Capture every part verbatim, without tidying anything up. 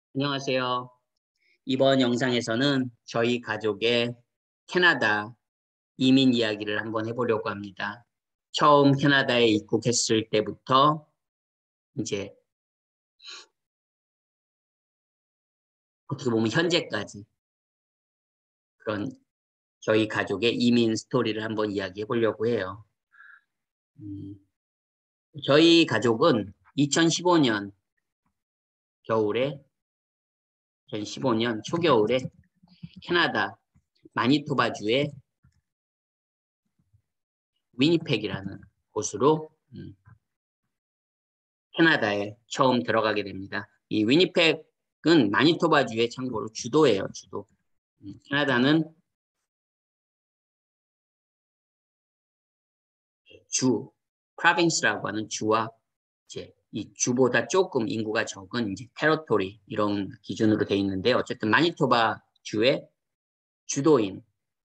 안녕하세요. 이번 영상에서는 저희 가족의 캐나다 이민 이야기를 한번 해보려고 합니다. 처음 캐나다에 입국했을 때부터 이제 어떻게 보면 현재까지 그런 저희 가족의 이민 스토리를 한번 이야기해 보려고 해요. 음, 저희 가족은 이천십오 년 겨울에, 이천십오 년 초겨울에 캐나다 마니토바주의 위니펙이라는 곳으로 음, 캐나다에 처음 들어가게 됩니다. 이 위니펙은 마니토바주의 참고로 주도예요, 주도. 음, 캐나다는 주, 프로빈스라고 하는 주와 이제 이 주보다 조금 인구가 적은 이제 테러토리 이런 기준으로 돼 있는데 어쨌든 마니토바 주의 주도인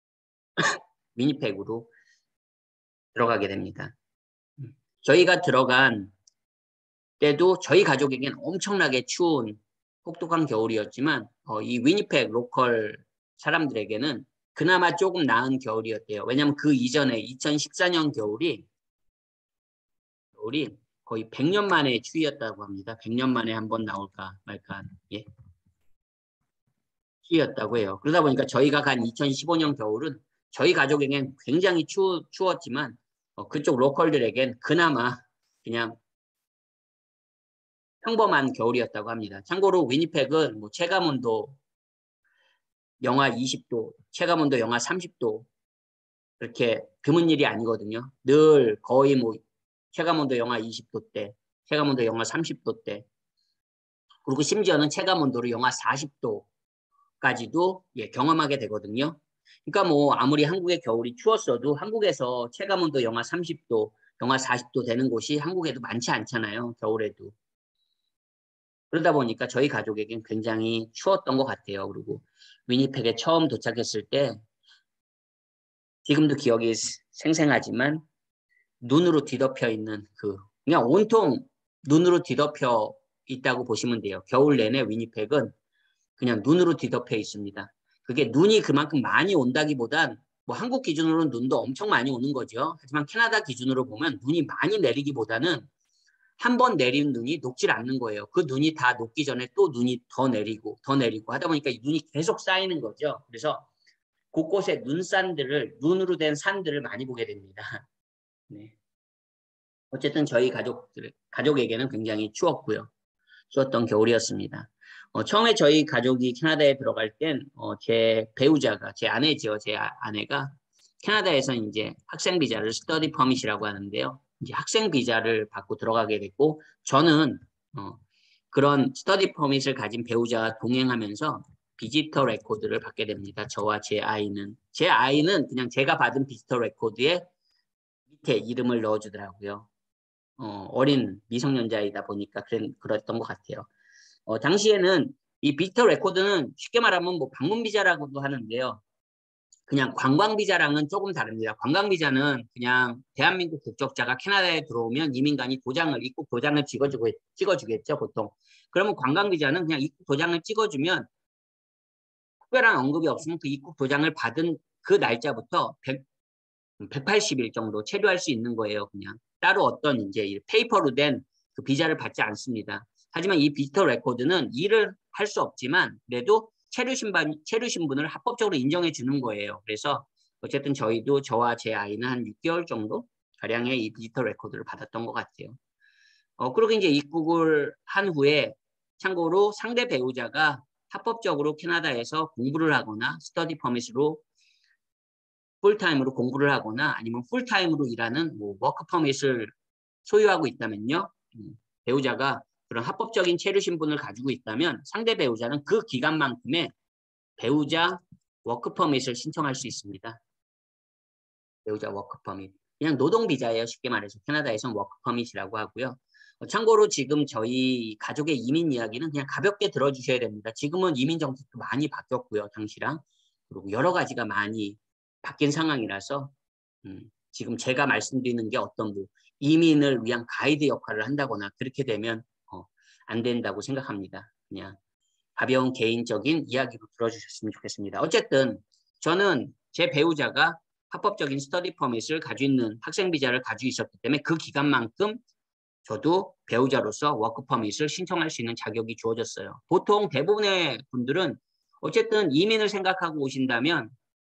위니펙으로 들어가게 됩니다. 음, 저희가 들어간 때도 저희 가족에겐 엄청나게 추운 혹독한 겨울이었지만 어, 이 위니펙 로컬 사람들에게는 그나마 조금 나은 겨울이었대요. 왜냐하면 그 이전에 이천십사 년 겨울이 겨울이 거의 백 년 만에 추위였다고 합니다. 백 년 만에 한번 나올까 말까 예, 추위였다고 해요. 그러다 보니까 저희가 간 이천십오 년 겨울은 저희 가족에겐 굉장히 추, 추웠지만 어, 그쪽 로컬들에겐 그나마 그냥 평범한 겨울이었다고 합니다. 참고로 위니펙은 뭐 체감온도 영하 이십 도, 체감온도 영하 삼십 도 그렇게 드문 일이 아니거든요. 늘 거의 뭐 체감온도 영하 이십 도대, 체감온도 영하 삼십 도대, 그리고 심지어는 체감온도를 영하 사십 도까지도 예, 경험하게 되거든요. 그러니까 뭐 아무리 한국의 겨울이 추웠어도 한국에서 체감온도 영하 삼십 도, 영하 사십 도 되는 곳이 한국에도 많지 않잖아요. 겨울에도. 그러다 보니까 저희 가족에겐 굉장히 추웠던 것 같아요. 그리고 위니펙에 처음 도착했을 때 지금도 기억이 생생하지만 눈으로 뒤덮여 있는 그 그냥 온통 눈으로 뒤덮여 있다고 보시면 돼요. 겨울 내내 위니펙은 그냥 눈으로 뒤덮여 있습니다. 그게 눈이 그만큼 많이 온다기보단 뭐 한국 기준으로는 눈도 엄청 많이 오는 거죠. 하지만 캐나다 기준으로 보면 눈이 많이 내리기보다는 한 번 내린 눈이 녹질 않는 거예요. 그 눈이 다 녹기 전에 또 눈이 더 내리고 더 내리고 하다 보니까 이 눈이 계속 쌓이는 거죠. 그래서 곳곳에 눈산들을 눈으로 된 산들을 많이 보게 됩니다. 네. 어쨌든 저희 가족들 가족에게는 굉장히 추웠고요. 추웠던 겨울이었습니다. 어, 처음에 저희 가족이 캐나다에 들어갈 땐 어, 제 배우자가 제 아내죠. 제 아, 아내가 캐나다에서 이제 학생 비자를 스터디 퍼밋이라고 하는데요. 이제 학생 비자를 받고 들어가게 됐고 저는 어, 그런 스터디 퍼밋을 가진 배우자와 동행하면서 비지터 레코드를 받게 됩니다. 저와 제 아이는 제 아이는 그냥 제가 받은 비지터 레코드에 밑에 이름을 넣어주더라고요. 어, 어린 미성년자이다 보니까 그랬, 그랬던 것 같아요. 어, 당시에는 이 비지터 레코드는 쉽게 말하면 뭐 방문 비자라고도 하는데요. 그냥 관광 비자랑은 조금 다릅니다. 관광 비자는 그냥 대한민국 국적자가 캐나다에 들어오면 이민관이 도장을 입국 도장을 찍어주고 찍어주겠죠 보통. 그러면 관광 비자는 그냥 입국 도장을 찍어주면 특별한 언급이 없으면 그 입국 도장을 받은 그 날짜부터 백, 백팔십 일 정도 체류할 수 있는 거예요. 그냥 따로 어떤 이제 페이퍼로 된 그 비자를 받지 않습니다. 하지만 이 비지터 레코드는 일을 할 수 없지만 그래도 체류 신분 체류 신분을 합법적으로 인정해 주는 거예요. 그래서 어쨌든 저희도 저와 제 아이는 한 육 개월 정도 가량의 이 비지터 레코드를 받았던 것 같아요. 어, 그리고 이제 입국을 한 후에 참고로 상대 배우자가 합법적으로 캐나다에서 공부를 하거나 스터디 퍼밋으로 풀타임으로 공부를 하거나 아니면 풀타임으로 일하는 뭐 워크 퍼밋을 소유하고 있다면요. 음, 배우자가 그런 합법적인 체류 신분을 가지고 있다면 상대 배우자는 그 기간만큼의 배우자 워크 퍼밋을 신청할 수 있습니다. 배우자 워크 퍼밋. 그냥 노동 비자예요. 쉽게 말해서 캐나다에서는 워크 퍼밋이라고 하고요. 어, 참고로 지금 저희 가족의 이민 이야기는 그냥 가볍게 들어주셔야 됩니다. 지금은 이민 정책도 많이 바뀌었고요. 당시랑. 그리고 여러 가지가 많이 바뀐 상황이라서 음, 지금 제가 말씀드리는 게 어떤 뭐 이민을 위한 가이드 역할을 한다거나 그렇게 되면 어, 안 된다고 생각합니다. 그냥 가벼운 개인적인 이야기로 들어주셨으면 좋겠습니다. 어쨌든 저는 제 배우자가 합법적인 스터디 퍼밋을 가지고 있는 학생 비자를 가지고 있었기 때문에 그 기간만큼 저도 배우자로서 워크 퍼밋을 신청할 수 있는 자격이 주어졌어요. 보통 대부분의 분들은 어쨌든 이민을 생각하고 오신다면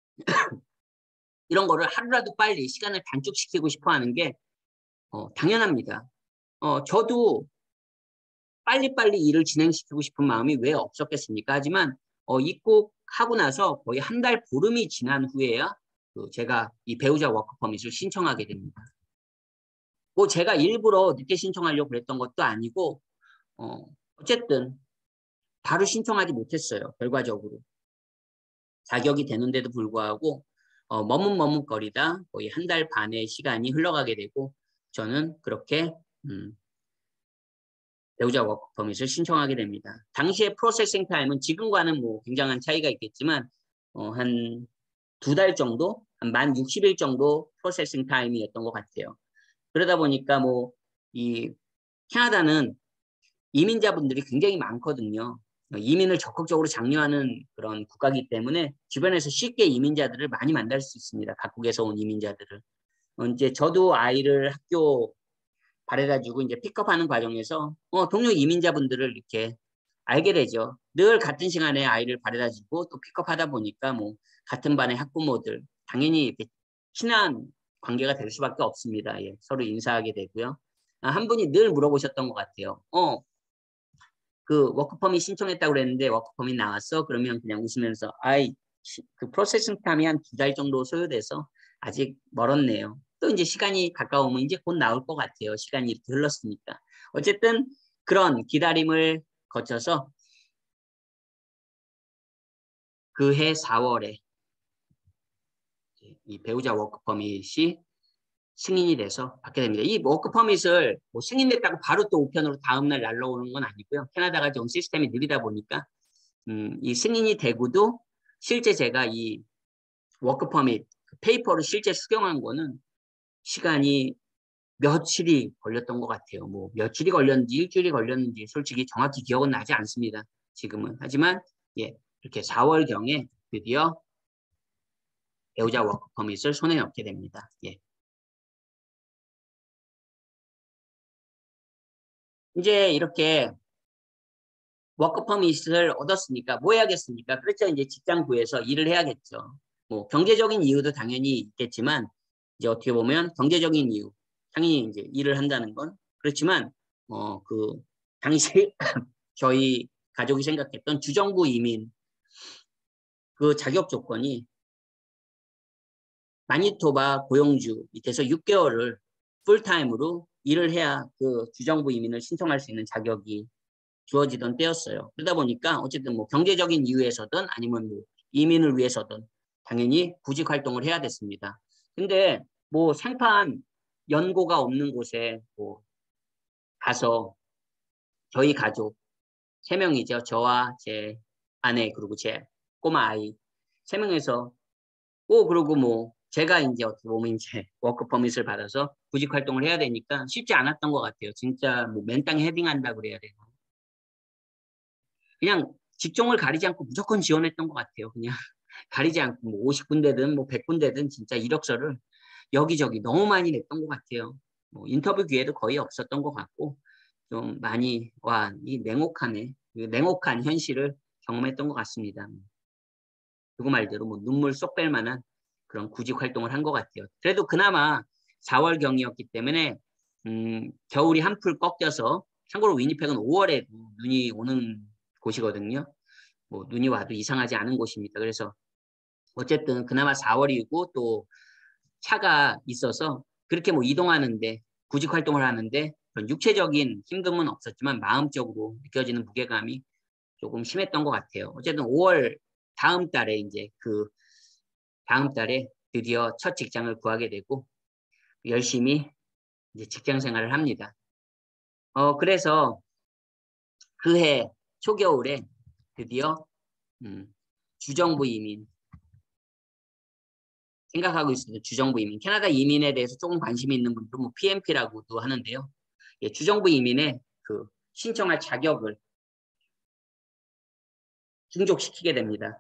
이런 거를 하루라도 빨리 시간을 단축시키고 싶어 하는 게 어, 당연합니다. 어, 저도 빨리빨리 일을 진행시키고 싶은 마음이 왜 없었겠습니까? 하지만 어, 입국하고 나서 거의 한 달 보름이 지난 후에야 그 제가 이 배우자 워크 퍼밋을 신청하게 됩니다. 뭐 제가 일부러 늦게 신청하려고 그랬던 것도 아니고 어, 어쨌든 바로 신청하지 못했어요. 결과적으로. 자격이 되는데도 불구하고 어, 머뭇머뭇거리다 거의 한 달 반의 시간이 흘러가게 되고 저는 그렇게 음, 배우자 워크 퍼밋을 신청하게 됩니다. 당시의 프로세싱 타임은 지금과는 뭐 굉장한 차이가 있겠지만 어, 한 두 달 정도, 한 만 육십 일 정도 프로세싱 타임이었던 것 같아요. 그러다 보니까 뭐 이 캐나다는 이민자분들이 굉장히 많거든요. 이민을 적극적으로 장려하는 그런 국가이기 때문에 주변에서 쉽게 이민자들을 많이 만날 수 있습니다. 각국에서 온 이민자들을. 어, 이제 저도 아이를 학교 바래다주고 이제 픽업하는 과정에서 어, 동료 이민자분들을 이렇게 알게 되죠. 늘 같은 시간에 아이를 바래다주고 또 픽업하다 보니까 뭐 같은 반의 학부모들 당연히 이렇게 친한 관계가 될 수밖에 없습니다. 예, 서로 인사하게 되고요. 아, 한 분이 늘 물어보셨던 것 같아요. 어, 그 워크퍼밋 신청했다고 그랬는데 워크퍼밋 나왔어? 그러면 그냥 웃으면서 아이 그 프로세싱 타임이 한 두 달 정도 소요돼서 아직 멀었네요. 또 이제 시간이 가까우면 이제 곧 나올 것 같아요. 시간이 이렇게 흘렀으니까. 어쨌든 그런 기다림을 거쳐서 그해 사월에 이 배우자 워크퍼밋이 승인이 돼서 받게 됩니다. 이 워크퍼밋을 뭐 승인됐다고 바로 또 우편으로 다음날 날라오는 건 아니고요. 캐나다가 좀 시스템이 느리다 보니까 음, 이 승인이 되고도 실제 제가 이 워크퍼밋 페이퍼를 실제 수경한 거는 시간이 며칠이 걸렸던 것 같아요. 뭐 며칠이 걸렸는지 일주일이 걸렸는지 솔직히 정확히 기억은 나지 않습니다. 지금은. 하지만 예, 이렇게 사월경에 드디어 배우자 워크퍼밋을 손에 넣게 됩니다. 예. 이제 이렇게 워크퍼밋을 얻었으니까 뭐 해야겠습니까? 그렇죠. 이제 직장 구해서 일을 해야겠죠. 뭐 경제적인 이유도 당연히 있겠지만 이제 어떻게 보면 경제적인 이유, 당연히 이제 일을 한다는 건 그렇지만 어 그 당시 저희 가족이 생각했던 주정부 이민 그 자격 조건이 마니토바 고용주 밑에서 육 개월을 풀타임으로 일을 해야 그 주정부 이민을 신청할 수 있는 자격이 주어지던 때였어요. 그러다 보니까 어쨌든 뭐 경제적인 이유에서든 아니면 뭐 이민을 위해서든 당연히 구직 활동을 해야 됐습니다. 근데 뭐 생판 연고가 없는 곳에 뭐 가서 저희 가족 세 명이죠. 저와 제 아내 그리고 제 꼬마 아이 세 명에서 오 그리고 뭐 제가 이제 어떻게 보면 이제 워크 퍼밋을 받아서 구직 활동을 해야 되니까 쉽지 않았던 것 같아요. 진짜 뭐 맨땅에 헤딩한다 그래야 되나. 그냥 직종을 가리지 않고 무조건 지원했던 것 같아요. 그냥 가리지 않고 뭐 오십 군데든 뭐 백 군데든 진짜 이력서를 여기저기 너무 많이 냈던 것 같아요. 뭐 인터뷰 기회도 거의 없었던 것 같고 좀 많이 와 이 냉혹하네, 이 냉혹한 현실을 경험했던 것 같습니다. 누구 말대로 뭐 눈물 쏙 뺄 만한 그런 구직 활동을 한 것 같아요. 그래도 그나마 사월경이었기 때문에 음, 겨울이 한풀 꺾여서 참고로 위니펙은 오월에 눈이 오는 곳이거든요. 뭐 눈이 와도 이상하지 않은 곳입니다. 그래서 어쨌든 그나마 사월이고 또 차가 있어서 그렇게 뭐 이동하는데 구직 활동을 하는데 그런 육체적인 힘듦은 없었지만 마음적으로 느껴지는 무게감이 조금 심했던 것 같아요. 어쨌든 오월 다음 달에 이제 그 다음 달에 드디어 첫 직장을 구하게 되고 열심히 이제 직장 생활을 합니다. 어 그래서 그해 초겨울에 드디어 음, 주정부 이민 생각하고 있습니다. 주정부 이민. 캐나다 이민에 대해서 조금 관심이 있는 분들은 뭐 피엠피라고도 하는데요. 예, 주정부 이민의 그 신청할 자격을 충족시키게 됩니다.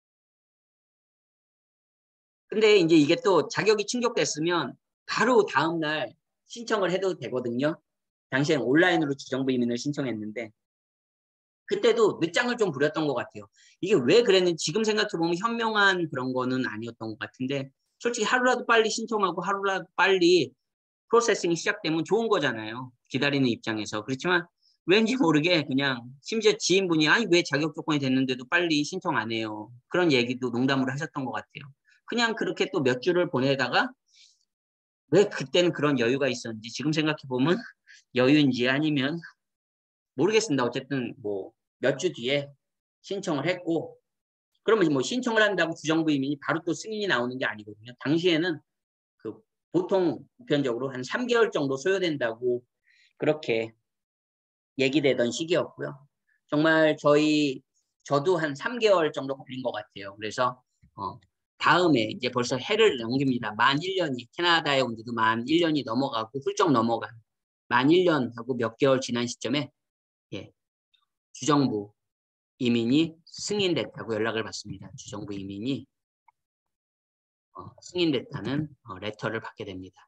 근데 이제 이게 또 자격이 충족됐으면 바로 다음날 신청을 해도 되거든요. 당시엔 온라인으로 주정부 이민을 신청했는데 그때도 늦장을 좀 부렸던 것 같아요. 이게 왜 그랬는지 지금 생각해보면 현명한 그런 거는 아니었던 것 같은데 솔직히 하루라도 빨리 신청하고 하루라도 빨리 프로세싱이 시작되면 좋은 거잖아요. 기다리는 입장에서. 그렇지만 왠지 모르게 그냥 심지어 지인분이 아니 왜 자격 조건이 됐는데도 빨리 신청 안 해요. 그런 얘기도 농담으로 하셨던 것 같아요. 그냥 그렇게 또 몇 주를 보내다가 왜 그때는 그런 여유가 있었는지 지금 생각해보면 여유인지 아니면 모르겠습니다. 어쨌든 뭐 몇 주 뒤에 신청을 했고 그러면 뭐 신청을 한다고 주정부 이민이 바로 또 승인이 나오는 게 아니거든요. 당시에는 그 보통 보편적으로 한 삼 개월 정도 소요된다고 그렇게 얘기되던 시기였고요. 정말 저희 저도 한 삼 개월 정도 걸린 것 같아요. 그래서 어, 다음에 이제 벌써 해를 넘깁니다. 만 일 년이 캐나다에 온 지도 만 일 년이 넘어가고 훌쩍 넘어간 만 일 년하고 몇 개월 지난 시점에 예, 주정부 이민이 승인됐다고 연락을 받습니다. 주정부 이민이 어, 승인됐다는 어, 레터를 받게 됩니다.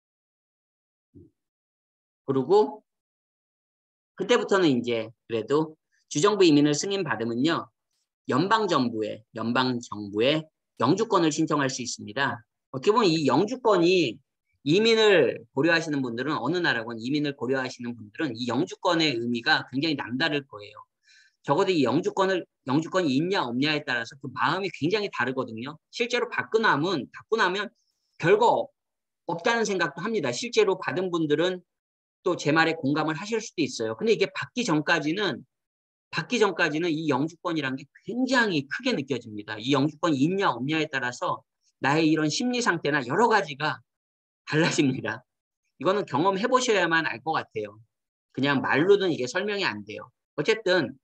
그리고 그때부터는 이제 그래도 주정부 이민을 승인받으면요. 연방정부에, 연방정부에 영주권을 신청할 수 있습니다. 어떻게 보면 이 영주권이 이민을 고려하시는 분들은 어느 나라건 이민을 고려하시는 분들은 이 영주권의 의미가 굉장히 남다를 거예요. 적어도 이 영주권을 영주권이 있냐 없냐에 따라서 그 마음이 굉장히 다르거든요. 실제로 받고 나면 받고 나면 별거 없다는 생각도 합니다. 실제로 받은 분들은 또 제 말에 공감을 하실 수도 있어요. 근데 이게 받기 전까지는 받기 전까지는 이 영주권이란 게 굉장히 크게 느껴집니다. 이 영주권이 있냐 없냐에 따라서 나의 이런 심리 상태나 여러 가지가 달라집니다. 이거는 경험해 보셔야만 알 것 같아요. 그냥 말로는 이게 설명이 안 돼요. 어쨌든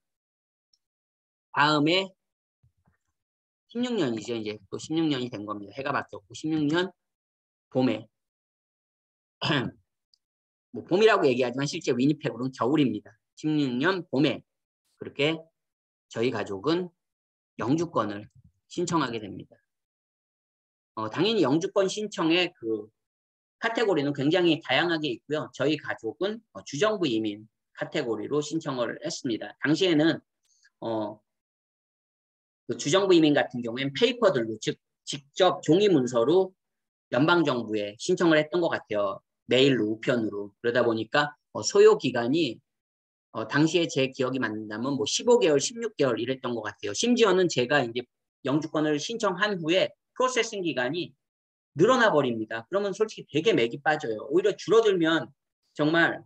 다음에 십육 년이죠. 이제 또 십육 년이 된 겁니다. 해가 바뀌었고 십육 년 봄에 뭐 봄이라고 얘기하지만 실제 위니펙으로는 겨울입니다. 십육 년 봄에 그렇게 저희 가족은 영주권을 신청하게 됩니다. 어, 당연히 영주권 신청의 그 카테고리는 굉장히 다양하게 있고요. 저희 가족은 어, 주정부 이민 카테고리로 신청을 했습니다. 당시에는 어, 그 주정부 이민 같은 경우에는 페이퍼들로 즉 직접 종이 문서로 연방정부에 신청을 했던 것 같아요. 메일로 우편으로. 그러다 보니까 어, 소요 기간이 어, 당시에 제 기억이 맞는다면 뭐 십오 개월, 십육 개월 이랬던 것 같아요. 심지어는 제가 이제 영주권을 신청한 후에 프로세싱 기간이 늘어나 버립니다. 그러면 솔직히 되게 맥이 빠져요. 오히려 줄어들면 정말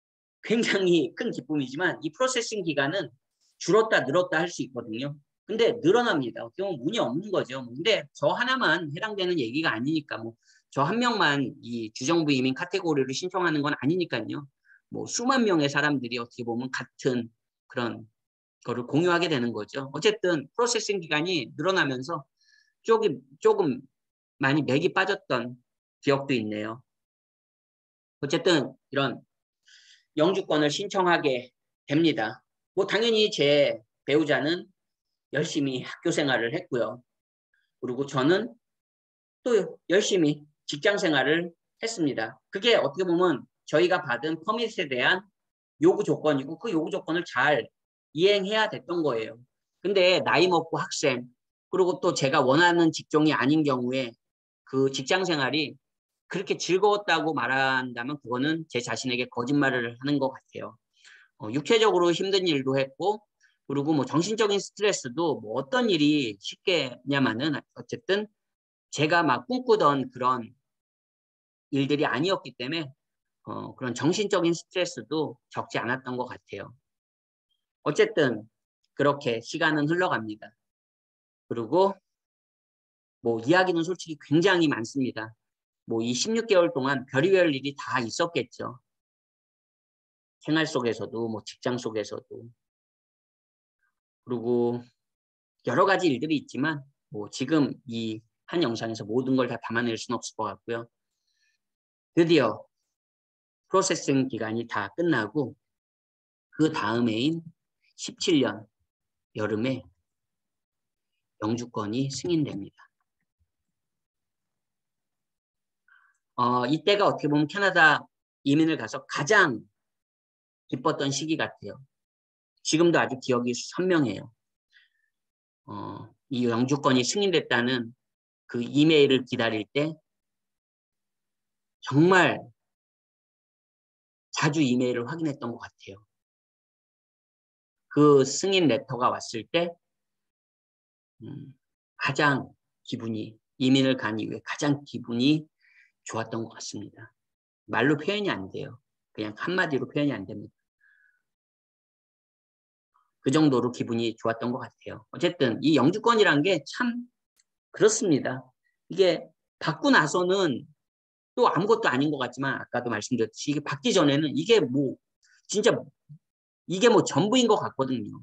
굉장히 큰 기쁨이지만 이 프로세싱 기간은 줄었다 늘었다 할 수 있거든요. 근데 늘어납니다. 어떻게 보면 운이 없는 거죠. 근데 저 하나만 해당되는 얘기가 아니니까 뭐 저 한 명만 이 주정부 이민 카테고리를 신청하는 건 아니니까요. 뭐 수만 명의 사람들이 어떻게 보면 같은 그런 거를 공유하게 되는 거죠. 어쨌든 프로세싱 기간이 늘어나면서 조금 조금 많이 맥이 빠졌던 기억도 있네요. 어쨌든 이런 영주권을 신청하게 됩니다. 뭐 당연히 제 배우자는 열심히 학교 생활을 했고요. 그리고 저는 또 열심히 직장 생활을 했습니다. 그게 어떻게 보면 저희가 받은 퍼밋에 대한 요구 조건이고 그 요구 조건을 잘 이행해야 됐던 거예요. 근데 나이 먹고 학생 그리고 또 제가 원하는 직종이 아닌 경우에 그 직장 생활이 그렇게 즐거웠다고 말한다면 그거는 제 자신에게 거짓말을 하는 것 같아요. 어, 육체적으로 힘든 일도 했고 그리고 뭐 정신적인 스트레스도 뭐 어떤 일이 쉽겠냐마는 어쨌든 제가 막 꿈꾸던 그런 일들이 아니었기 때문에 어, 그런 정신적인 스트레스도 적지 않았던 것 같아요. 어쨌든 그렇게 시간은 흘러갑니다. 그리고 뭐 이야기는 솔직히 굉장히 많습니다. 뭐 이 십육 개월 동안 별의별 일이 다 있었겠죠. 생활 속에서도 뭐 직장 속에서도 그리고 여러 가지 일들이 있지만 뭐 지금 이 한 영상에서 모든 걸 다 담아낼 수는 없을 것 같고요. 드디어 프로세싱 기간이 다 끝나고 그 다음해인 십칠 년 여름에 영주권이 승인됩니다. 어, 이때가 어떻게 보면 캐나다 이민을 가서 가장 기뻤던 시기 같아요. 지금도 아주 기억이 선명해요. 어, 이 영주권이 승인됐다는 그 이메일을 기다릴 때 정말 자주 이메일을 확인했던 것 같아요. 그 승인 레터가 왔을 때 음, 가장 기분이 이민을 간 이후에 가장 기분이 좋았던 것 같습니다. 말로 표현이 안 돼요. 그냥 한마디로 표현이 안 됩니다. 그 정도로 기분이 좋았던 것 같아요. 어쨌든 이 영주권이란 게 참 그렇습니다. 이게 받고 나서는 또 아무것도 아닌 것 같지만 아까도 말씀드렸듯이 이게 받기 전에는 이게 뭐 진짜 이게 뭐 전부인 것 같거든요.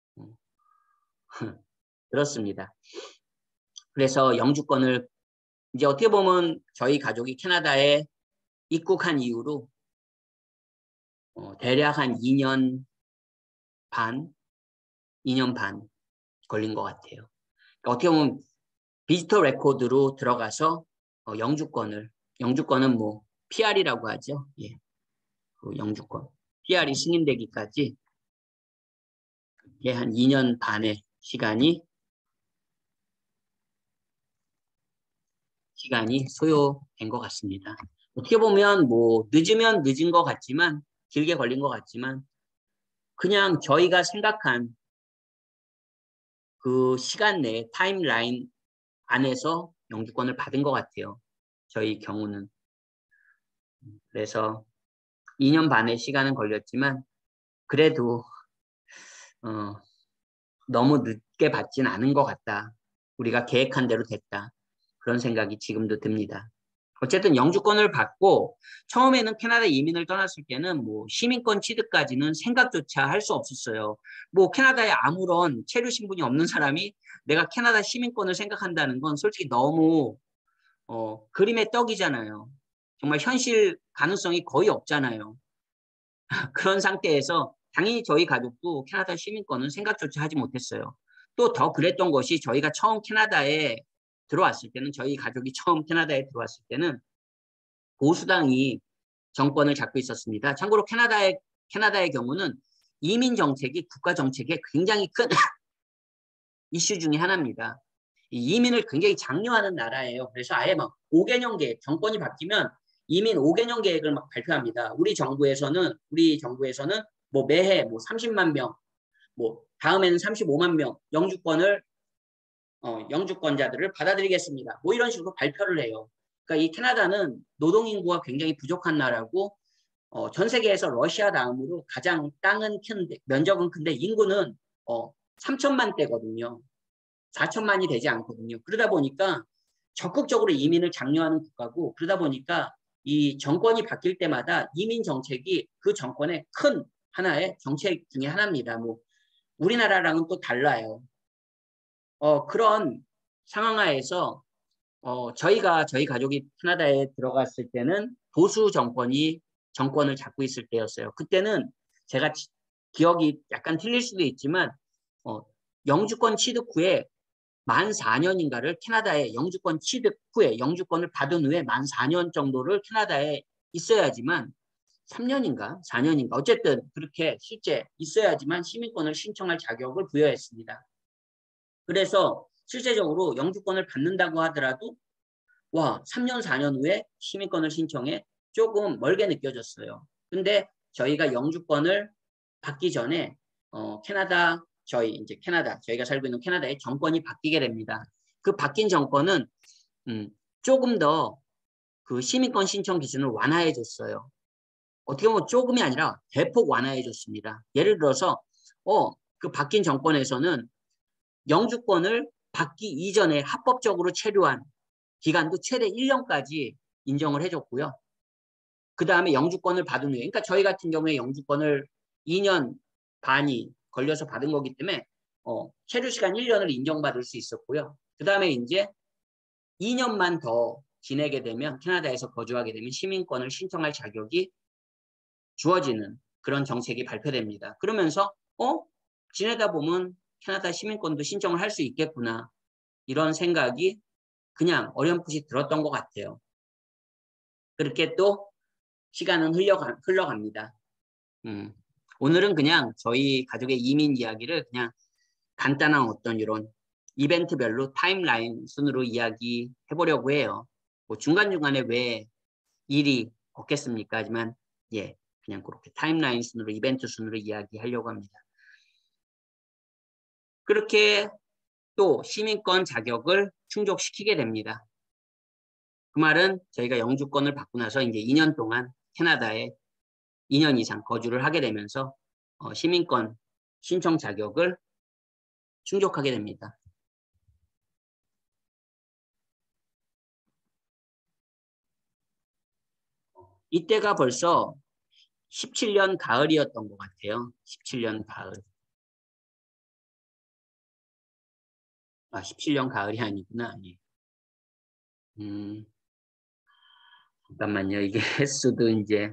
그렇습니다. 그래서 영주권을 이제 어떻게 보면 저희 가족이 캐나다에 입국한 이후로 어, 대략 한 이 년 반, 이 년 반 걸린 것 같아요. 그러니까 어떻게 보면 비지터 레코드로 들어가서 어, 영주권을, 영주권은 뭐 피알이라고 하죠. 예, 그 영주권. 피알이 승인되기까지 한 이 년 반의 시간이 시간이 소요된 것 같습니다. 어떻게 보면 뭐 늦으면 늦은 것 같지만 길게 걸린 것 같지만 그냥 저희가 생각한 그 시간 내에 타임라인 안에서 영주권을 받은 것 같아요. 저희 경우는. 그래서 이 년 반의 시간은 걸렸지만 그래도 어, 너무 늦게 받진 않은 것 같다. 우리가 계획한 대로 됐다. 그런 생각이 지금도 듭니다. 어쨌든 영주권을 받고 처음에는 캐나다 이민을 떠났을 때는 뭐 시민권 취득까지는 생각조차 할 수 없었어요. 뭐 캐나다에 아무런 체류 신분이 없는 사람이 내가 캐나다 시민권을 생각한다는 건 솔직히 너무 어, 그림의 떡이잖아요. 정말 현실 가능성이 거의 없잖아요. 그런 상태에서 당연히 저희 가족도 캐나다 시민권은 생각조차 하지 못했어요. 또 더 그랬던 것이 저희가 처음 캐나다에 들어왔을 때는 저희 가족이 처음 캐나다에 들어왔을 때는 보수당이 정권을 잡고 있었습니다. 참고로 캐나다의 캐나다의 경우는 이민 정책이 국가 정책의 굉장히 큰 이슈 중에 하나입니다. 이민을 굉장히 장려하는 나라예요. 그래서 아예 막 오 개년 계획, 정권이 바뀌면 이민 오 개년 계획을 막 발표합니다. 우리 정부에서는 우리 정부에서는 뭐 매해 뭐 삼십만 명, 뭐 다음에는 삼십오만 명 영주권을 어, 영주권자들을 받아들이겠습니다. 뭐 이런 식으로 발표를 해요. 그러니까 이 캐나다는 노동 인구가 굉장히 부족한 나라고 어, 전 세계에서 러시아 다음으로 가장 땅은 큰데 면적은 큰데 인구는 어, 삼천만 대거든요. 사천만이 되지 않거든요. 그러다 보니까 적극적으로 이민을 장려하는 국가고 그러다 보니까 이 정권이 바뀔 때마다 이민 정책이 그 정권의 큰 하나의 정책 중에 하나입니다. 뭐 우리나라랑은 또 달라요. 어, 그런 상황 하에서 어, 저희가 저희 가족이 캐나다에 들어갔을 때는 보수 정권이 정권을 잡고 있을 때였어요. 그때는 제가 지, 기억이 약간 틀릴 수도 있지만 어, 영주권 취득 후에 만 사 년인가를 캐나다에 영주권 취득 후에 영주권을 받은 후에 만 사 년 정도를 캐나다에 있어야지만 삼 년인가 사 년인가 어쨌든 그렇게 실제 있어야지만 시민권을 신청할 자격을 부여했습니다. 그래서 실제적으로 영주권을 받는다고 하더라도 와, 삼 년, 사 년 후에 시민권을 신청해 조금 멀게 느껴졌어요. 근데 저희가 영주권을 받기 전에 어, 캐나다 저희 이제 캐나다 저희가 살고 있는 캐나다의 정권이 바뀌게 됩니다. 그 바뀐 정권은 음, 조금 더 그 시민권 신청 기준을 완화해 줬어요. 어떻게 보면 조금이 아니라 대폭 완화해 줬습니다. 예를 들어서 어, 그 바뀐 정권에서는 영주권을 받기 이전에 합법적으로 체류한 기간도 최대 일 년까지 인정을 해줬고요. 그 다음에 영주권을 받은 후에, 그러니까 저희 같은 경우에 영주권을 이 년 반이 걸려서 받은 거기 때문에 어, 체류 시간 일 년을 인정받을 수 있었고요. 그 다음에 이제 이 년만 더 지내게 되면 캐나다에서 거주하게 되면 시민권을 신청할 자격이 주어지는 그런 정책이 발표됩니다. 그러면서 어? 지내다 보면 캐나다 시민권도 신청을 할 수 있겠구나. 이런 생각이 그냥 어렴풋이 들었던 것 같아요. 그렇게 또 시간은 흘러가, 흘러갑니다. 음, 오늘은 그냥 저희 가족의 이민 이야기를 그냥 간단한 어떤 이런 이벤트별로 타임라인 순으로 이야기해 보려고 해요. 뭐 중간중간에 왜 일이 없겠습니까? 하지만 예, 그냥 그렇게 타임라인 순으로 이벤트 순으로 이야기하려고 합니다. 그렇게 또 시민권 자격을 충족시키게 됩니다. 그 말은 저희가 영주권을 받고 나서 이제 이 년 동안 캐나다에 이 년 이상 거주를 하게 되면서 어, 시민권 신청 자격을 충족하게 됩니다. 이때가 벌써 십칠 년 가을이었던 것 같아요. 십칠 년 가을. 아, 십칠 년 가을이 아니구나. 예. 음, 잠깐만요. 이게 횟수도 이제,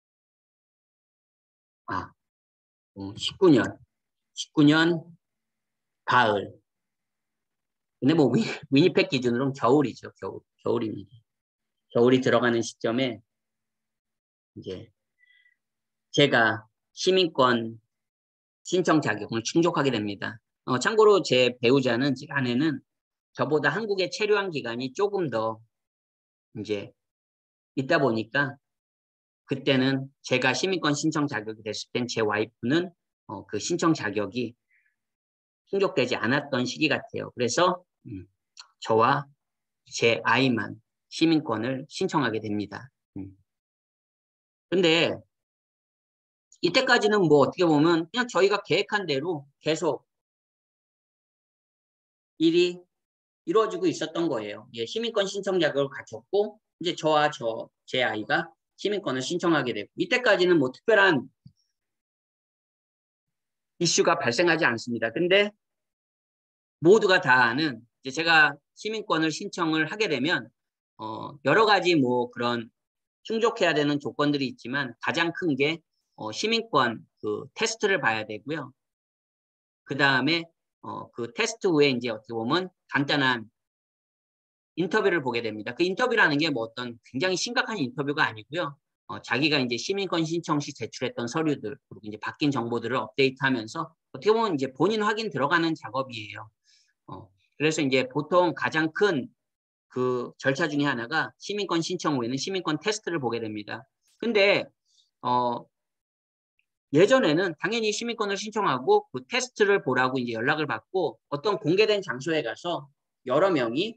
아, 음, 십구 년. 십구 년 가을. 근데 뭐 위, 위니펙 기준으로는 겨울이죠. 겨울. 겨울입니다. 겨울이 들어가는 시점에 이제 제가 시민권 신청 자격을 충족하게 됩니다. 어, 참고로 제 배우자는, 제 아내는 저보다 한국에 체류한 기간이 조금 더 이제 있다 보니까 그때는 제가 시민권 신청 자격이 됐을 땐 제 와이프는 어, 그 신청 자격이 충족되지 않았던 시기 같아요. 그래서 음, 저와 제 아이만 시민권을 신청하게 됩니다. 음. 근데 이때까지는 뭐 어떻게 보면 그냥 저희가 계획한 대로 계속 일이 이루어지고 있었던 거예요. 예, 시민권 신청 자격을 갖췄고 이제 저와 저, 제 아이가 시민권을 신청하게 되고 이때까지는 뭐 특별한 이슈가 발생하지 않습니다. 근데 모두가 다 아는 이제 제가 시민권을 신청을 하게 되면 어, 여러 가지 뭐 그런 충족해야 되는 조건들이 있지만 가장 큰 게 어, 시민권 그 테스트를 봐야 되고요. 그 다음에 어, 그 테스트 후에 이제 어떻게 보면 간단한 인터뷰를 보게 됩니다. 그 인터뷰라는 게 뭐 어떤 굉장히 심각한 인터뷰가 아니고요. 어, 자기가 이제 시민권 신청 시 제출했던 서류들 그리고 이제 바뀐 정보들을 업데이트하면서 어떻게 보면 이제 본인 확인 들어가는 작업이에요. 어, 그래서 이제 보통 가장 큰 그 절차 중에 하나가 시민권 신청 후에는 시민권 테스트를 보게 됩니다. 근데 어, 예전에는 당연히 시민권을 신청하고 그 테스트를 보라고 이제 연락을 받고 어떤 공개된 장소에 가서 여러 명이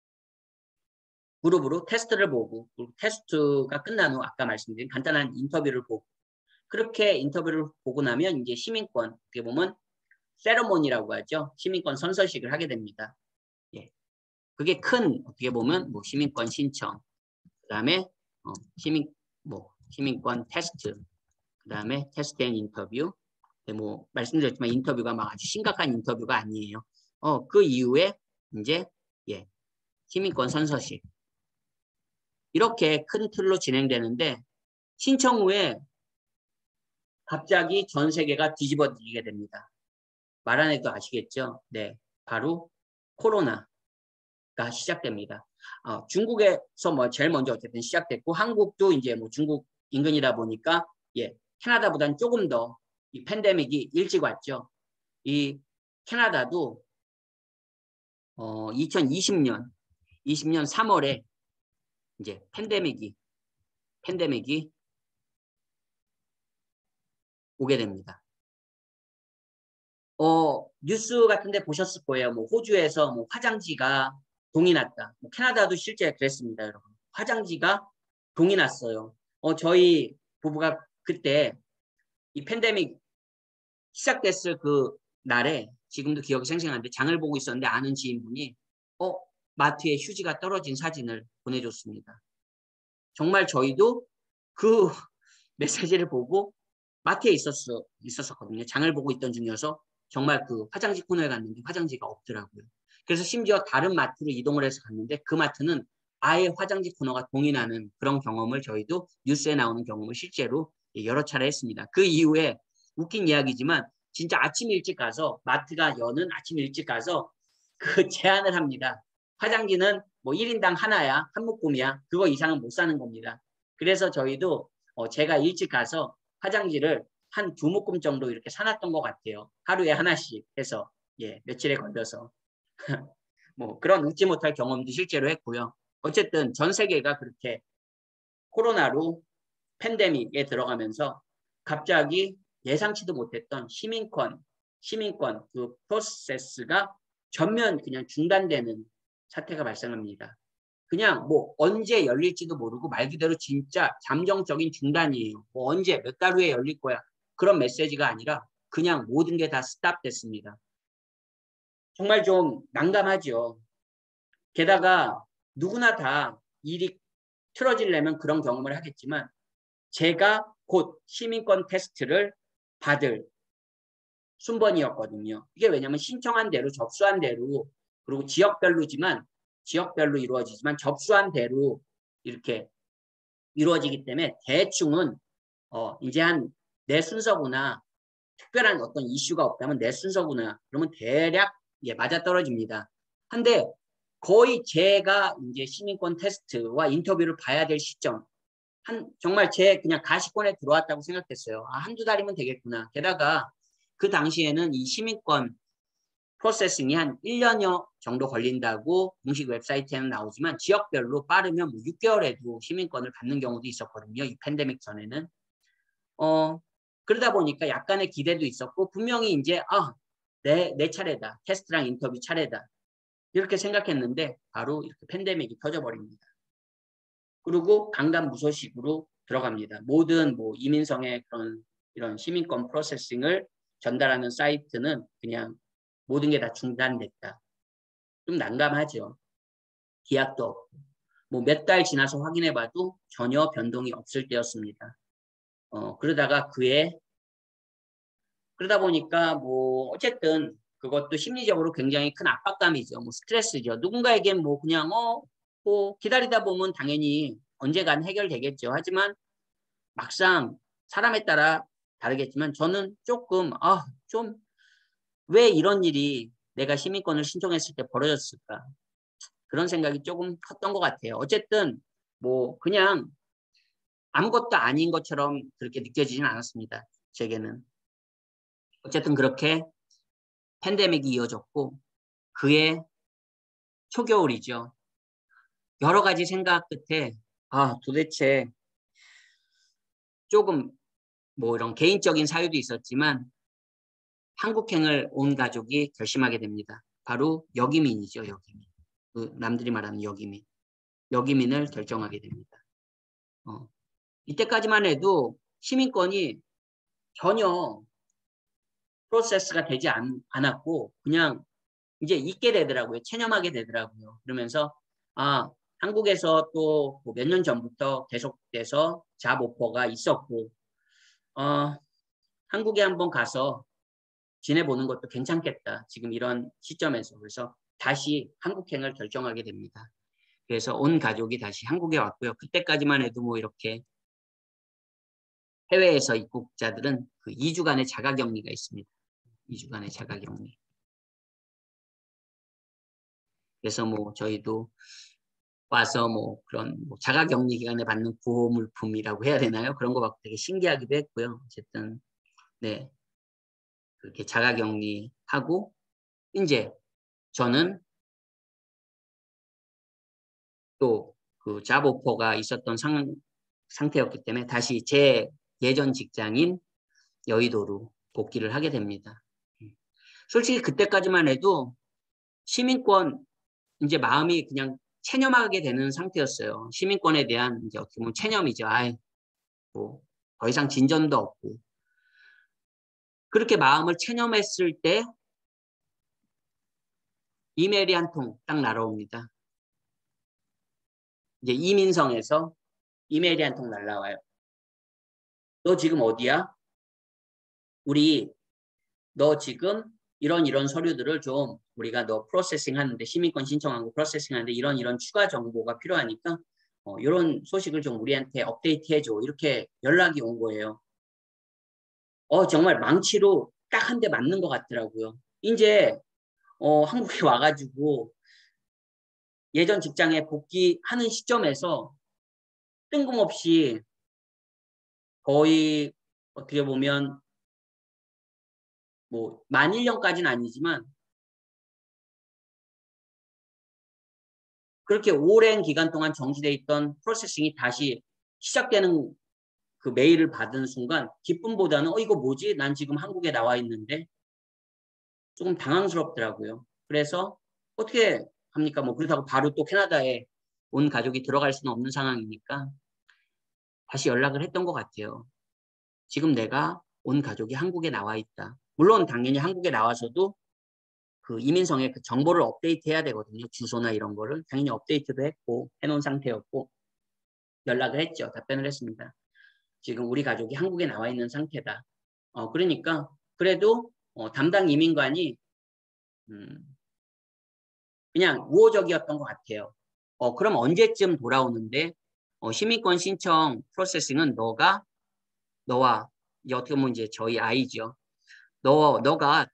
그룹으로 테스트를 보고 그리고 테스트가 끝난 후 아까 말씀드린 간단한 인터뷰를 보고 그렇게 인터뷰를 보고 나면 이제 시민권 어떻게 보면 세러모니라고 하죠. 시민권 선서식을 하게 됩니다. 예. 그게 큰 어떻게 보면 뭐 시민권 신청 그다음에 어, 시민 뭐 시민권 테스트 그다음에 테스트 앤 인터뷰 네, 뭐 말씀드렸지만 인터뷰가 막 아주 심각한 인터뷰가 아니에요. 어, 그 이후에 이제 예, 시민권 선서식 이렇게 큰 틀로 진행되는데 신청 후에 갑자기 전 세계가 뒤집어지게 됩니다. 말 안 해도 아시겠죠? 네, 바로 코로나가 시작됩니다. 어, 중국에서 뭐 제일 먼저 어쨌든 시작됐고 한국도 이제 뭐 중국 인근이다 보니까 예, 캐나다보다는 조금 더 이 팬데믹이 일찍 왔죠. 이 캐나다도 어, 이천이십 년 이십 년 삼월에 이제 팬데믹이 팬데믹이 오게 됩니다. 어, 뉴스 같은 데 보셨을 거예요. 뭐 호주에서 뭐 화장지가 동이 났다. 뭐 캐나다도 실제 그랬습니다, 여러분. 화장지가 동이 났어요. 어, 저희 부부가 그때 이 팬데믹 시작됐을 그 날에 지금도 기억이 생생한데 장을 보고 있었는데 아는 지인분이 어, 마트에 휴지가 떨어진 사진을 보내줬습니다. 정말 저희도 그 메시지를 보고 마트에 있었어, 있었었거든요. 장을 보고 있던 중이어서 정말 그 화장지 코너에 갔는데 화장지가 없더라고요. 그래서 심지어 다른 마트로 이동을 해서 갔는데 그 마트는 아예 화장지 코너가 동일하는 그런 경험을 저희도 뉴스에 나오는 경험을 실제로 여러 차례 했습니다. 그 이후에 웃긴 이야기지만 진짜 아침 일찍 가서 마트가 여는 아침 일찍 가서 그 제한을 합니다. 화장지는 뭐 일 인당 하나야, 한 묶음이야. 그거 이상은 못 사는 겁니다. 그래서 저희도 어 제가 일찍 가서 화장지를 한 두 묶음 정도 이렇게 사놨던 것 같아요. 하루에 하나씩 해서 예 며칠에 걸려서 뭐 그런 웃지 못할 경험도 실제로 했고요. 어쨌든 전 세계가 그렇게 코로나로 팬데믹에 들어가면서 갑자기 예상치도 못했던 시민권, 시민권 그 프로세스가 전면 그냥 중단되는 사태가 발생합니다. 그냥 뭐 언제 열릴지도 모르고 말 그대로 진짜 잠정적인 중단이에요. 뭐 언제 몇 달 후에 열릴 거야. 그런 메시지가 아니라 그냥 모든 게 다 스탑됐습니다. 정말 좀 난감하죠. 게다가 누구나 다 일이 틀어지려면 그런 경험을 하겠지만 제가 곧 시민권 테스트를 받을 순번이었거든요. 이게 왜냐하면 신청한 대로 접수한 대로 그리고 지역별로지만 지역별로 이루어지지만 접수한 대로 이렇게 이루어지기 때문에 대충은 어 이제 한 내 순서구나 특별한 어떤 이슈가 없다면 내 순서구나 그러면 대략 예 맞아떨어집니다. 한데 거의 제가 이제 시민권 테스트와 인터뷰를 봐야 될 시점 한 정말 제 그냥 가시권에 들어왔다고 생각했어요. 아, 한두 달이면 되겠구나. 게다가 그 당시에는 이 시민권 프로세싱이 한 일 년여 정도 걸린다고 공식 웹사이트에는 나오지만 지역별로 빠르면 뭐 육 개월에도 시민권을 받는 경우도 있었거든요. 이 팬데믹 전에는. 어, 그러다 보니까 약간의 기대도 있었고 분명히 이제 아, 내, 내 차례다. 테스트랑 인터뷰 차례다. 이렇게 생각했는데 바로 이렇게 팬데믹이 터져버립니다. 그리고 강간무소식으로 들어갑니다. 모든 뭐 이민성의 그런 이런 시민권 프로세싱을 전달하는 사이트는 그냥 모든 게 다 중단됐다. 좀 난감하죠. 기약도 없고. 뭐 몇 달 지나서 확인해봐도 전혀 변동이 없을 때였습니다. 어, 그러다가 그의 그러다 보니까 뭐 어쨌든 그것도 심리적으로 굉장히 큰 압박감이죠. 뭐 스트레스죠. 누군가에겐 뭐 그냥 어, 뭐 기다리다 보면 당연히 언젠간 해결되겠죠. 하지만 막상 사람에 따라 다르겠지만 저는 조금 아, 좀 왜 이런 일이 내가 시민권을 신청했을 때 벌어졌을까? 그런 생각이 조금 컸던 것 같아요. 어쨌든 뭐 그냥 아무것도 아닌 것처럼 그렇게 느껴지진 않았습니다. 제게는. 어쨌든 그렇게 팬데믹이 이어졌고 그의 초겨울이죠. 여러 가지 생각 끝에 아 도대체 조금 뭐 이런 개인적인 사유도 있었지만 한국행을 온 가족이 결심하게 됩니다. 바로 여기민이죠. 여기민. 그 남들이 말하는 여기민. 여기민을 결정하게 됩니다. 어. 이때까지만 해도 시민권이 전혀 프로세스가 되지 않, 않았고 그냥 이제 있게 되더라고요. 체념하게 되더라고요. 그러면서 아 한국에서 또 몇 년 전부터 계속돼서 잡 오퍼가 있었고 어, 한국에 한번 가서 지내보는 것도 괜찮겠다. 지금 이런 시점에서. 그래서 다시 한국행을 결정하게 됩니다. 그래서 온 가족이 다시 한국에 왔고요. 그때까지만 해도 뭐 이렇게 해외에서 입국자들은 그 이 주간의 자가격리가 있습니다. 이 주간의 자가격리. 그래서 뭐 저희도 와서 뭐 그런 뭐 자가격리 기간에 받는 구호물품이라고 해야 되나요? 그런 거 받고 되게 신기하기도 했고요. 어쨌든 네 그렇게 자가격리하고 이제 저는 또 그 잡 오퍼가 있었던 상, 상태였기 때문에 다시 제 예전 직장인 여의도로 복귀를 하게 됩니다. 솔직히 그때까지만 해도 시민권 이제 마음이 그냥 체념하게 되는 상태였어요. 시민권에 대한 이제 어떻게 보면 체념이죠. 아이, 뭐, 더 이상 진전도 없고. 그렇게 마음을 체념했을 때 이메일이 한 통 딱 날아옵니다. 이제 이민성에서 이메일이 한 통 날라와요. 너 지금 어디야? 우리 너 지금 이런 이런 서류들을 좀 우리가 너 프로세싱 하는데 시민권 신청하고 프로세싱 하는데 이런 이런 추가 정보가 필요하니까 어, 이런 소식을 좀 우리한테 업데이트 해줘. 이렇게 연락이 온 거예요. 어, 정말 망치로 딱 한 대 맞는 것 같더라고요. 이제 어, 한국에 와가지고 예전 직장에 복귀하는 시점에서 뜬금없이 거의 어떻게 보면 뭐 만 일 년까지는 아니지만 그렇게 오랜 기간 동안 정지돼 있던 프로세싱이 다시 시작되는 그 메일을 받은 순간 기쁨보다는 어 이거 뭐지? 난 지금 한국에 나와 있는데 조금 당황스럽더라고요. 그래서 어떻게 합니까? 뭐 그렇다고 바로 또 캐나다에 온 가족이 들어갈 수는 없는 상황이니까 다시 연락을 했던 것 같아요. 지금 내가 온 가족이 한국에 나와 있다. 물론 당연히 한국에 나와서도 그 이민성의 그 정보를 업데이트해야 되거든요. 주소나 이런 거를 당연히 업데이트도 했고 해놓은 상태였고 연락을 했죠. 답변을 했습니다. 지금 우리 가족이 한국에 나와 있는 상태다. 어, 그러니까 그래도 어, 담당 이민관이 음, 그냥 우호적이었던 것 같아요. 어, 그럼 언제쯤 돌아오는데 어, 시민권 신청 프로세싱은 너가 너와 이제 어떻게 보면 이제 저희 아이죠. 너 너가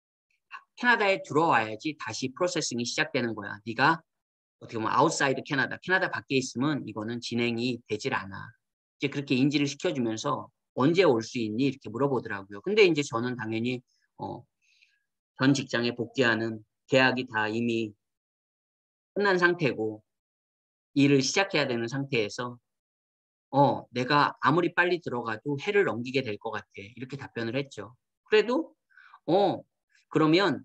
캐나다에 들어와야지 다시 프로세싱이 시작되는 거야. 네가 어떻게 보면 아웃사이드 캐나다, 캐나다 밖에 있으면 이거는 진행이 되질 않아. 이제 그렇게 인지를 시켜주면서 언제 올 수 있니? 이렇게 물어보더라고요. 근데 이제 저는 당연히 어, 전 직장에 복귀하는 계약이 다 이미 끝난 상태고 일을 시작해야 되는 상태에서 어, 내가 아무리 빨리 들어가도 해를 넘기게 될 것 같아. 이렇게 답변을 했죠. 그래도 어, 그러면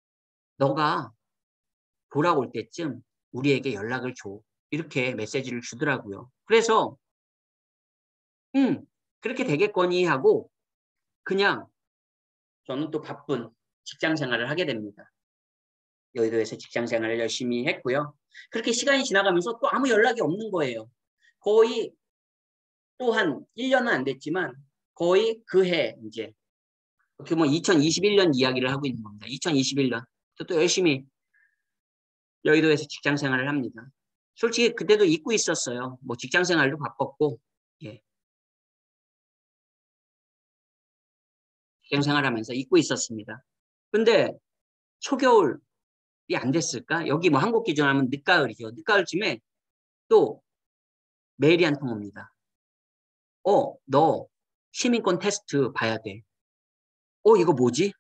너가 돌아올 때쯤 우리에게 연락을 줘. 이렇게 메시지를 주더라고요. 그래서 음, 그렇게 되겠거니 하고 그냥 저는 또 바쁜 직장 생활을 하게 됩니다. 여의도에서 직장 생활을 열심히 했고요. 그렇게 시간이 지나가면서 또 아무 연락이 없는 거예요. 거의 또 한 일 년은 안 됐지만 거의 그 해 이제 어떻게 보면 이천이십일 년 이야기를 하고 있는 겁니다. 이천이십일 년. 저 또 열심히 여의도에서 직장 생활을 합니다. 솔직히 그때도 잊고 있었어요. 뭐 직장 생활도 바빴고, 예. 직장 생활하면서 잊고 있었습니다. 근데 초겨울이 안 됐을까? 여기 뭐 한국 기준 하면 늦가을이죠. 늦가을쯤에 또 메일이 한 통 옵니다. 어, 너 시민권 테스트 봐야 돼. 어, 이거 뭐지?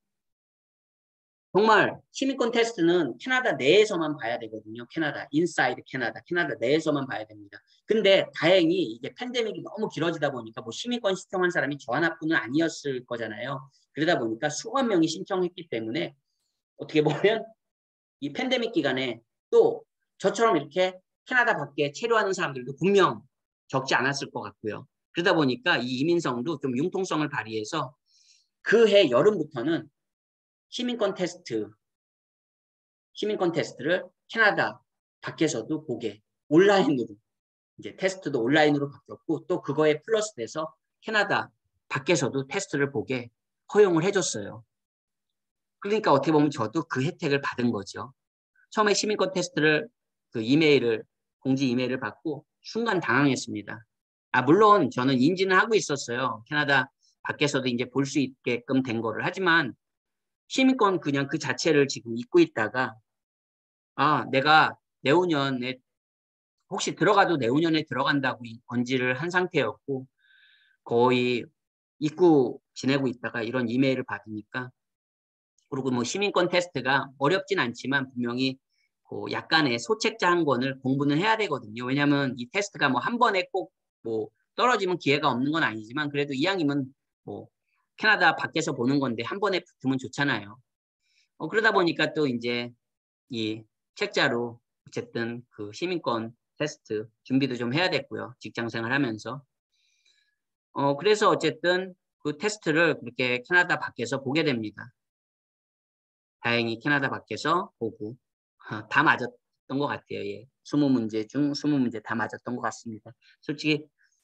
정말 시민권 테스트는 캐나다 내에서만 봐야 되거든요. 캐나다, 인사이드 캐나다, 캐나다 내에서만 봐야 됩니다. 근데 다행히 이게 팬데믹이 너무 길어지다 보니까 뭐 시민권 신청한 사람이 저 하나뿐은 아니었을 거잖아요. 그러다 보니까 수만 명이 신청했기 때문에 어떻게 보면 이 팬데믹 기간에 또 저처럼 이렇게 캐나다 밖에 체류하는 사람들도 분명 적지 않았을 것 같고요. 그러다 보니까 이 이민성도 좀 융통성을 발휘해서 그 해 여름부터는 시민권 테스트, 시민권 테스트를 캐나다 밖에서도 보게 온라인으로 이제 테스트도 온라인으로 바뀌었고 또 그거에 플러스 돼서 캐나다 밖에서도 테스트를 보게 허용을 해줬어요. 그러니까 어떻게 보면 저도 그 혜택을 받은 거죠. 처음에 시민권 테스트를 그 이메일을 공지 이메일을 받고 순간 당황했습니다. 아 물론 저는 인지는 하고 있었어요. 캐나다 밖에서도 이제 볼 수 있게끔 된 거를 하지만 시민권 그냥 그 자체를 지금 잊고 있다가 아 내가 내후년에 혹시 들어가도 내후년에 들어간다고 언지를 한 상태였고 거의 잊고 지내고 있다가 이런 이메일을 받으니까 그리고 뭐 시민권 테스트가 어렵진 않지만 분명히 그 약간의 소책자 한 권을 공부는 해야 되거든요. 왜냐하면 이 테스트가 뭐 한 번에 꼭 뭐 떨어지면 기회가 없는 건 아니지만 그래도 이왕이면 뭐 캐나다 밖에서 보는 건데 한 번에 붙으면 좋잖아요. 어, 그러다 보니까 또 이제 이 책자로 어쨌든 그 시민권 테스트 준비도 좀 해야 됐고요. 직장 생활하면서. 어, 그래서 어쨌든 그 테스트를 그렇게 캐나다 밖에서 보게 됩니다. 다행히 캐나다 밖에서 보고 어, 다 맞았던 것 같아요. 예. 이십 문제 중 이십 문제 다 맞았던 것 같습니다. 솔직히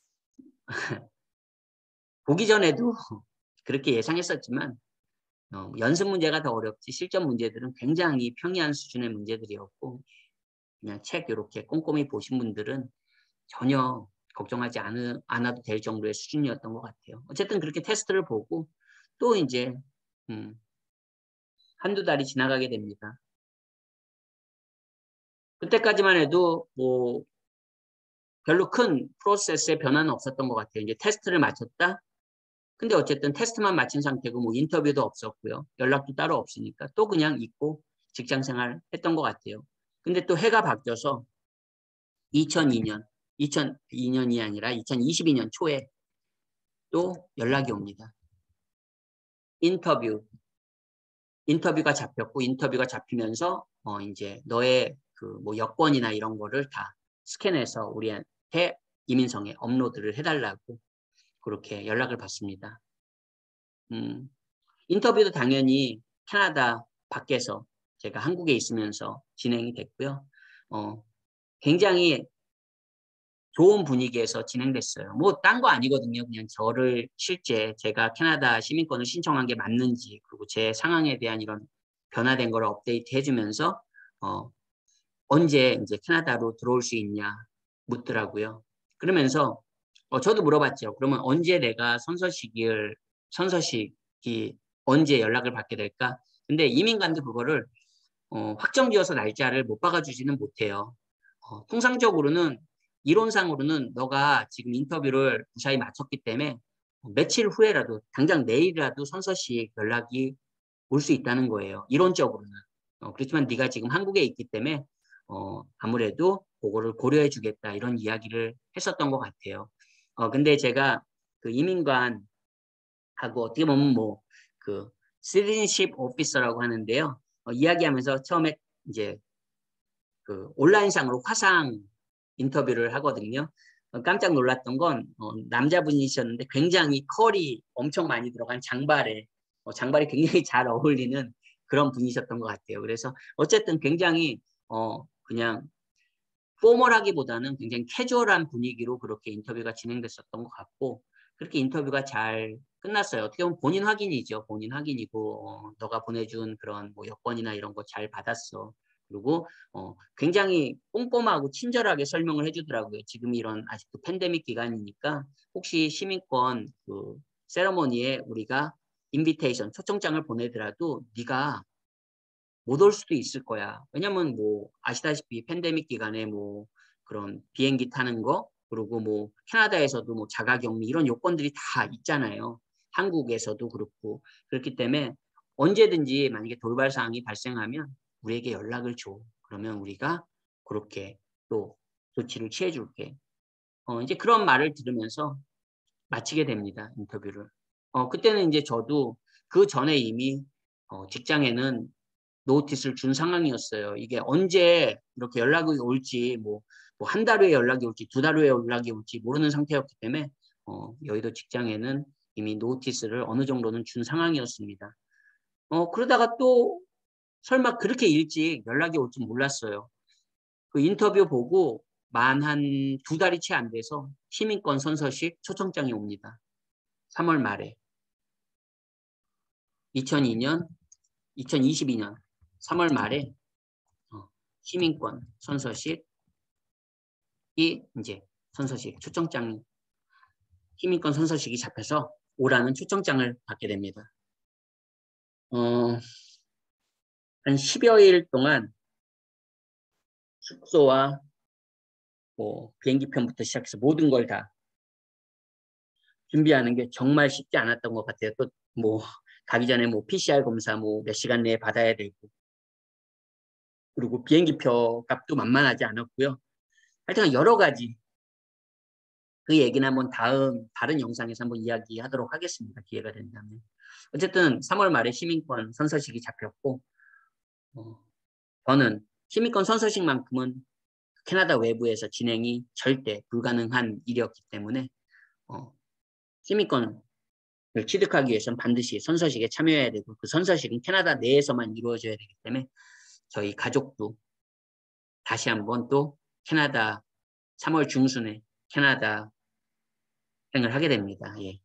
보기 전에도 그렇게 예상했었지만 어, 연습 문제가 더 어렵지 실전 문제들은 굉장히 평이한 수준의 문제들이었고 그냥 책 이렇게 꼼꼼히 보신 분들은 전혀 걱정하지 않으, 않아도 될 정도의 수준이었던 것 같아요. 어쨌든 그렇게 테스트를 보고 또 이제 음, 한두 달이 지나가게 됩니다. 그때까지만 해도 뭐 별로 큰 프로세스에 변화는 없었던 것 같아요. 이제 테스트를 마쳤다. 근데 어쨌든 테스트만 마친 상태고 뭐 인터뷰도 없었고요. 연락도 따로 없으니까 또 그냥 있고 직장 생활 했던 것 같아요. 근데 또 해가 바뀌어서 이천이 년, 이천이 년이 아니라 이천이십이 년 초에 또 연락이 옵니다. 인터뷰. 인터뷰가 잡혔고 인터뷰가 잡히면서 어 이제 너의 그 뭐 여권이나 이런 거를 다 스캔해서 우리한테 이민성에 업로드를 해달라고 그렇게 연락을 받습니다. 음, 인터뷰도 당연히 캐나다 밖에서 제가 한국에 있으면서 진행이 됐고요. 어, 굉장히 좋은 분위기에서 진행됐어요. 뭐 딴 거 아니거든요. 그냥 저를 실제 제가 캐나다 시민권을 신청한 게 맞는지 그리고 제 상황에 대한 이런 변화된 걸 업데이트 해주면서 어, 언제 이제 캐나다로 들어올 수 있냐 묻더라고요. 그러면서 어, 저도 물어봤죠. 그러면 언제 내가 선서식을 선서식이 언제 연락을 받게 될까? 근데 이민관도 그거를 어, 확정지어서 날짜를 못 박아주지는 못해요. 어, 통상적으로는 이론상으로는 너가 지금 인터뷰를 무사히 마쳤기 때문에 며칠 후에라도 당장 내일이라도 선서식 연락이 올 수 있다는 거예요. 이론적으로는. 어, 그렇지만 네가 지금 한국에 있기 때문에 어, 아무래도 그거를 고려해 주겠다 이런 이야기를 했었던 것 같아요. 어, 근데 제가 그 이민관하고 어떻게 보면 뭐 그 시티즌십 오피서라고 하는데요. 어, 이야기하면서 처음에 이제 그 온라인상으로 화상 인터뷰를 하거든요. 어, 깜짝 놀랐던 건 어, 남자분이셨는데 굉장히 컬이 엄청 많이 들어간 장발에 어, 장발이 굉장히 잘 어울리는 그런 분이셨던 것 같아요. 그래서 어쨌든 굉장히 어, 그냥 포멀하기보다는 굉장히 캐주얼한 분위기로 그렇게 인터뷰가 진행됐었던 것 같고 그렇게 인터뷰가 잘 끝났어요. 어떻게 보면 본인 확인이죠. 본인 확인이고 어, 너가 보내준 그런 뭐 여권이나 이런 거 잘 받았어. 그리고 어, 굉장히 꼼꼼하고 친절하게 설명을 해주더라고요. 지금 이런 아직도 팬데믹 기간이니까 혹시 시민권 그 세러머니에 우리가 인비테이션 초청장을 보내더라도 네가 못 올 수도 있을 거야. 왜냐면 뭐 아시다시피 팬데믹 기간에 뭐 그런 비행기 타는 거 그리고 뭐 캐나다에서도 뭐 자가격리 이런 요건들이 다 있잖아요. 한국에서도 그렇고 그렇기 때문에 언제든지 만약에 돌발 사항이 발생하면 우리에게 연락을 줘. 그러면 우리가 그렇게 또 조치를 취해 줄게. 어, 이제 그런 말을 들으면서 마치게 됩니다. 인터뷰를. 어, 그때는 이제 저도 그 전에 이미 어, 직장에는 노티스를 준 상황이었어요. 이게 언제 이렇게 연락이 올지 뭐, 뭐 한 달 후에 연락이 올지 두 달 후에 연락이 올지 모르는 상태였기 때문에 어, 여의도 직장에는 이미 노티스를 어느 정도는 준 상황이었습니다. 어, 그러다가 또 설마 그렇게 일찍 연락이 올 줄 몰랐어요. 그 인터뷰 보고 만 한 두 달이 채 안 돼서 시민권 선서식 초청장이 옵니다. 삼월 말에. 이천이 년, 이천이십이 년 삼월 말에 어, 시민권 선서식 이 이제 선서식 초청장 시민권 선서식이 잡혀서 오라는 초청장을 받게 됩니다. 어, 한 십여 일 동안 숙소와 뭐 비행기편부터 시작해서 모든 걸 다 준비하는 게 정말 쉽지 않았던 것 같아요. 또 뭐 가기 전에 뭐 피씨알 검사 뭐 몇 시간 내에 받아야 되고 그리고 비행기표 값도 만만하지 않았고요. 하여튼 여러 가지 그 얘기는 한번 다음 다른 영상에서 한번 이야기하도록 하겠습니다. 기회가 된다면. 어쨌든 삼월 말에 시민권 선서식이 잡혔고 어, 저는 시민권 선서식만큼은 캐나다 외부에서 진행이 절대 불가능한 일이었기 때문에 어, 시민권을 취득하기 위해서는 반드시 선서식에 참여해야 되고 그 선서식은 캐나다 내에서만 이루어져야 되기 때문에 저희 가족도 다시 한번 또 캐나다 삼월 중순에 캐나다 행을 하게 됩니다. 예.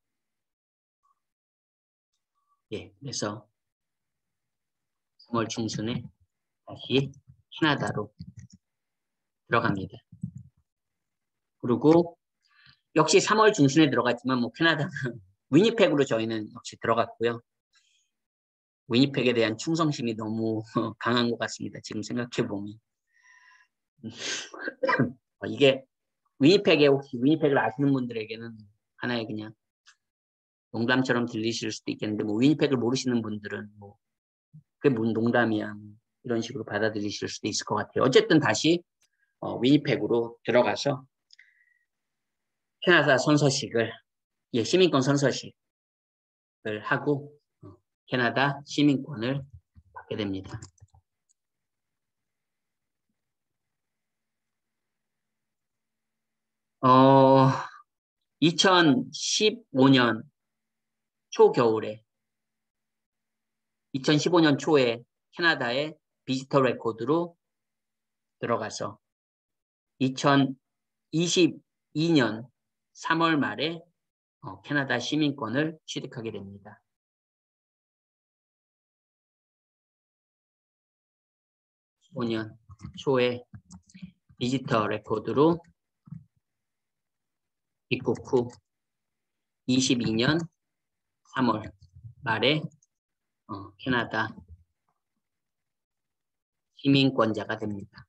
예. 그래서 삼월 중순에 다시 캐나다로 들어갑니다. 그리고 역시 삼월 중순에 들어갔지만 뭐 캐나다는 위니펙으로 저희는 역시 들어갔고요. 위니펙에 대한 충성심이 너무 강한 것 같습니다. 지금 생각해 보면. 어, 이게 위니펙에 혹시 위니펙을 아시는 분들에게는 하나의 그냥 농담처럼 들리실 수도 있겠는데 뭐 위니펙을 모르시는 분들은 뭐 그게 뭔 농담이야 뭐 이런 식으로 받아들이실 수도 있을 것 같아요. 어쨌든 다시 어, 위니펙으로 들어가서 캐나다 선서식을 예, 시민권 선서식을 하고 어, 캐나다 시민권을 받게 됩니다. 어, 이천십오 년 초겨울에 이천십오 년 초에 캐나다의 비지터 레코드로 들어가서 이천이십이 년 삼월 말에 어, 캐나다 시민권을 취득하게 됩니다. 십오 년 초에 비지터 레코드로 입국 후 이십이 년 삼월 말에 어, 캐나다 시민권자가 됩니다.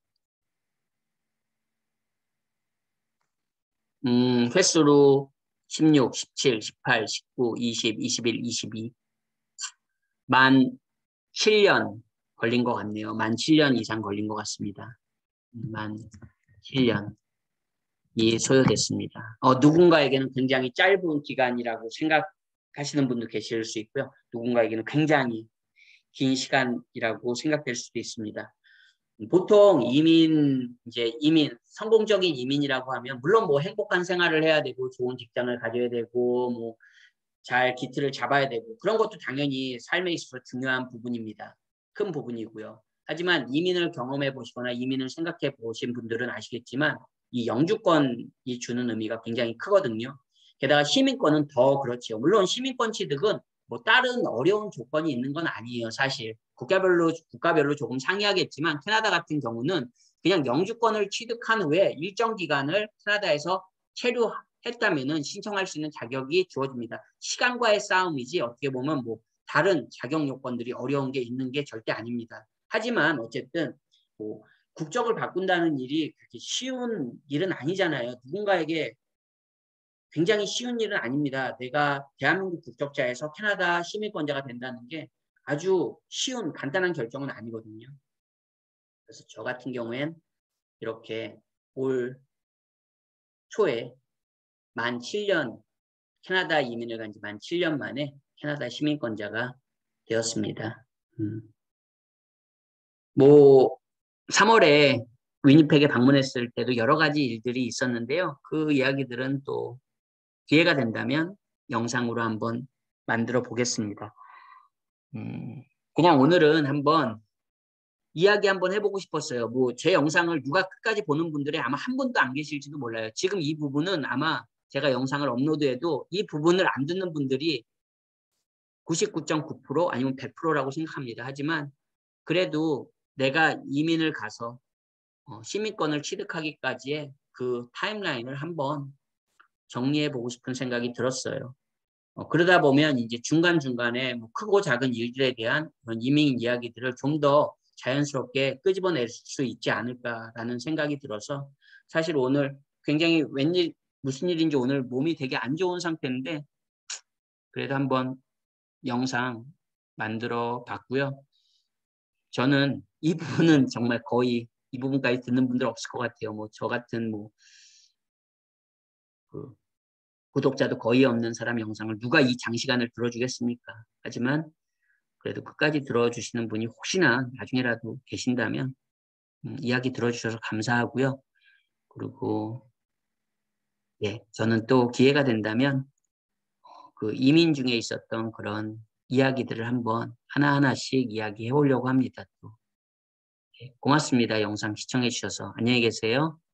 음, 횟수로 십육, 십칠, 십팔, 십구, 이십, 이십일, 이십이 만 칠 년 걸린 것 같네요. 만 칠 년 이상 걸린 것 같습니다. 만 칠 년이 소요됐습니다. 어, 누군가에게는 굉장히 짧은 기간이라고 생각하시는 분도 계실 수 있고요. 누군가에게는 굉장히 긴 시간이라고 생각될 수도 있습니다. 보통 이민, 이제 이민, 성공적인 이민이라고 하면, 물론 뭐 행복한 생활을 해야 되고, 좋은 직장을 가져야 되고, 뭐, 잘 기틀을 잡아야 되고, 그런 것도 당연히 삶에 있어서 중요한 부분입니다. 큰 부분이고요. 하지만 이민을 경험해 보시거나 이민을 생각해 보신 분들은 아시겠지만, 이 영주권이 주는 의미가 굉장히 크거든요. 게다가 시민권은 더 그렇죠. 물론 시민권 취득은 뭐 다른 어려운 조건이 있는 건 아니에요. 사실 국가별로 국가별로 조금 상이하겠지만 캐나다 같은 경우는 그냥 영주권을 취득한 후에 일정 기간을 캐나다에서 체류했다면은 신청할 수 있는 자격이 주어집니다. 시간과의 싸움이지 어떻게 보면 뭐 다른 자격 요건들이 어려운 게 있는 게 절대 아닙니다. 하지만 어쨌든 뭐 국적을 바꾼다는 일이 그렇게 쉬운 일은 아니잖아요. 누군가에게 굉장히 쉬운 일은 아닙니다. 내가 대한민국 국적자에서 캐나다 시민권자가 된다는 게 아주 쉬운 간단한 결정은 아니거든요. 그래서 저 같은 경우엔 이렇게 올 초에 만 칠 년 캐나다 이민을 간 지 만 칠 년 만에 캐나다 시민권자가 되었습니다. 음. 뭐 삼월에 위니펙에 방문했을 때도 여러 가지 일들이 있었는데요. 그 이야기들은 또 기회가 된다면 영상으로 한번 만들어 보겠습니다. 음, 그냥 오늘은 한번 이야기 한번 해보고 싶었어요. 뭐 제 영상을 누가 끝까지 보는 분들이 아마 한 분도 안 계실지도 몰라요. 지금 이 부분은 아마 제가 영상을 업로드해도 이 부분을 안 듣는 분들이 구십구 점 구 퍼센트 아니면 백 퍼센트라고 생각합니다. 하지만 그래도 내가 이민을 가서 어, 시민권을 취득하기까지의 그 타임라인을 한번 정리해 보고 싶은 생각이 들었어요. 어, 그러다 보면 이제 중간중간에 뭐 크고 작은 일들에 대한 그런 이민 이야기들을 좀 더 자연스럽게 끄집어낼 수 있지 않을까라는 생각이 들어서 사실 오늘 굉장히 웬일, 무슨 일인지 오늘 몸이 되게 안 좋은 상태인데 그래도 한번 영상 만들어 봤고요. 저는 이 부분은 정말 거의 이 부분까지 듣는 분들 없을 것 같아요. 뭐 저 같은 뭐 그 구독자도 거의 없는 사람 영상을 누가 이 장시간을 들어주겠습니까? 하지만 그래도 끝까지 들어주시는 분이 혹시나 나중에라도 계신다면 음, 이야기 들어주셔서 감사하고요. 그리고 예, 저는 또 기회가 된다면 그 이민 중에 있었던 그런 이야기들을 한번 하나하나씩 이야기해 보려고 합니다. 또. 예, 고맙습니다. 영상 시청해 주셔서 안녕히 계세요.